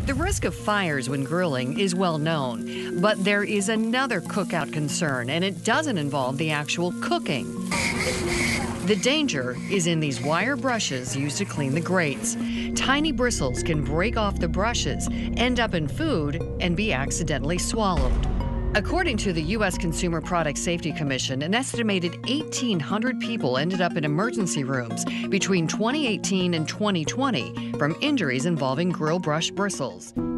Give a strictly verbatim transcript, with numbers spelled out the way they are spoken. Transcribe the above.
The risk of fires when grilling is well known, but there is another cookout concern, and it doesn't involve the actual cooking. The danger is in these wire brushes used to clean the grates. Tiny bristles can break off the brushes, end up in food, and be accidentally swallowed. According to the U S Consumer Product Safety Commission, an estimated eighteen hundred people ended up in emergency rooms between twenty eighteen and twenty twenty from injuries involving grill brush bristles.